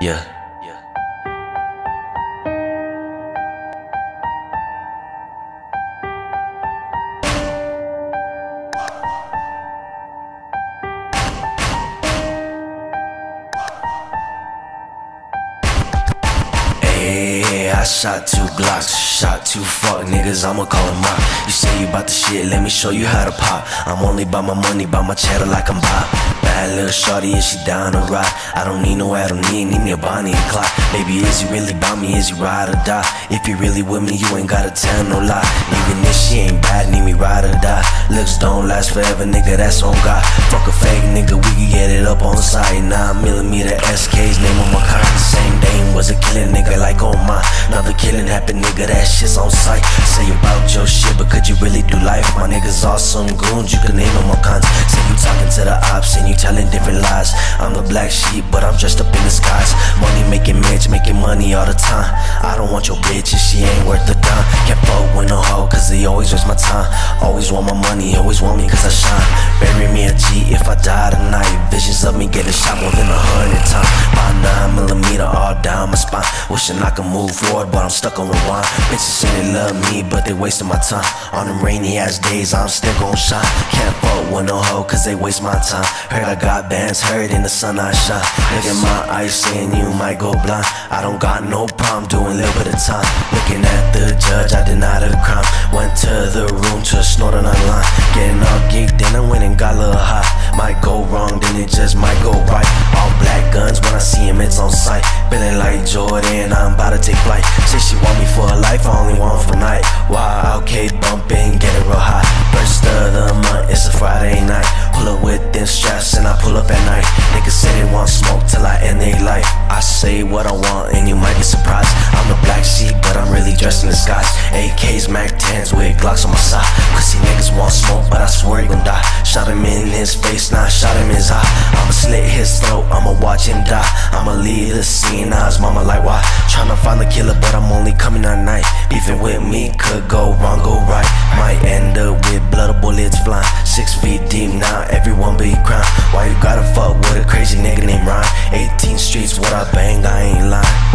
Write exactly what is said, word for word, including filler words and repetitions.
Yeah. Hey, I shot two Glocks, shot two fuck niggas, I'ma call them out. You say you bout the shit, let me show you how to pop. I'm only by my money, by my cheddar like I'm Bob. Bad little shorty, is she down to ride? I don't need no Adam, need, need me a Bonnie and Clyde. Baby, is you really bout me, is you ride or die? If you really with me, you ain't gotta tell no lie. Even if she ain't bad, need me ride or die. Looks don't last forever, nigga, that's on God. Fuck a fake nigga, we can get it up on the side. Nine millimeter S K's, name on my car. Same name was a killing nigga like oh my. Another killing happened, nigga, that shit's on sight. Say about your shit, but could you really do life? My niggas awesome goons, you can name them all kinds. Say you talking to the ops and you telling different lies. I'm the black sheep, but I'm dressed up in disguise. Money making Mitch, making money all the time. I don't want your bitch if she ain't worth a dime. Can't fuck with no hoe, cause they always waste my time. Always want my money, always want me cause I shine. Bury me a G if I die tonight. Visions of me getting shot more than a hundred times. By nine millimeter all down my spine. Wishing I could move forward, but I'm stuck on rewind. Bitches say they love me, but they wasting my time. On them rainy ass days, I'm still gon' shine. Can't fuck with no hoe, cause they waste my time. Heard I got bands, heard in the sun I shine. Look at my eyes saying you might go blind. I don't got no problem doing a little bit of time. Looking at the judge, I denied a crime. Went to the room to snort on a line. Getting all geeked, then I went and got a little high. Might go wrong, then it just might go right. All black guns, when I see him, it's on sight. Feeling like Jordan, I'm about to take flight. Say she want me for a life, I only want for night. Wow, okay, bumping, get it real high. First of the month, it's a Friday night. Pull up with them straps and I pull up at night. Niggas say they want smoke till I end their life. I say what I want and you might be surprised. I'm the black sheep, but I'm really dressed in disguise. A Ks, Mac tens with Glocks on my side. Pussy niggas want smoke, but I swear he gon' die. Shot him in his face, now nah, shot him in his eye. I'ma slit his throat, I'ma watch him die. I'ma leave the scene, now his mama like why? Tryna find the killer, but I'm only coming at night. Beefing with me could go wrong, go right. Might end up with blood or bullets flying. Six feet deep now, everyone be crying. Why you gotta fuck with a crazy nigga named Ryan? eighteen streets, what I bang, I ain't lying.